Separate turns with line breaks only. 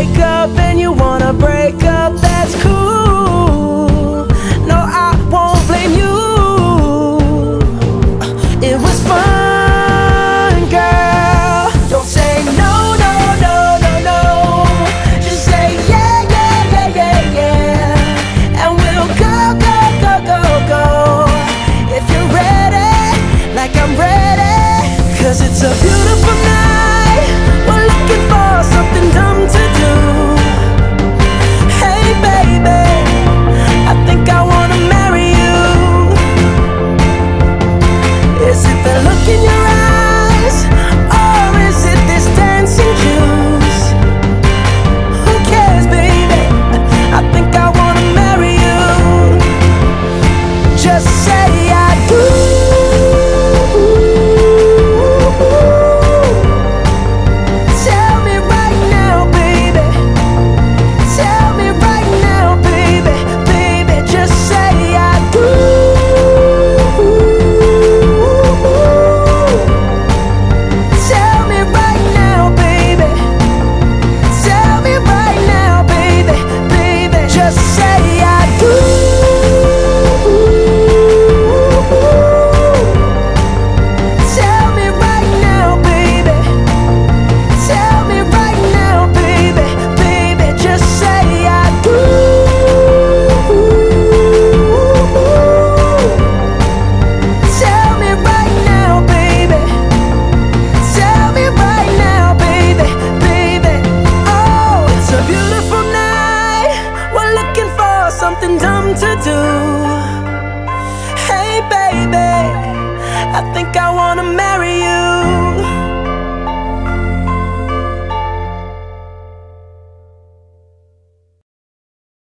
wake up and you wanna break up, that's cool. No, I won't blame you. It was fun, girl. Don't say no, no, no, no, no. Just say yeah, yeah, yeah, yeah, yeah. And we'll go, go, go, go, go. If you're ready, like I'm ready. 'Cause it's a beautiful night. We're looking for something dumb to do. Hey baby, I think I wanna marry you. Is it the look in your eyes, or is it this dancing juice? Who cares, baby? I think I wanna marry you. Just say I do. Tell me right now, baby. Tell me right now, baby. Baby, just say I do. Tell me right now, baby. Tell me right now, baby. Baby, just say I do. Tell me right now, baby. Tell me right now, baby. Baby, just say I do. Tell me right now, baby. Tell me right now, baby. Baby, oh, it's a beautiful night. We're looking for something dumb to do.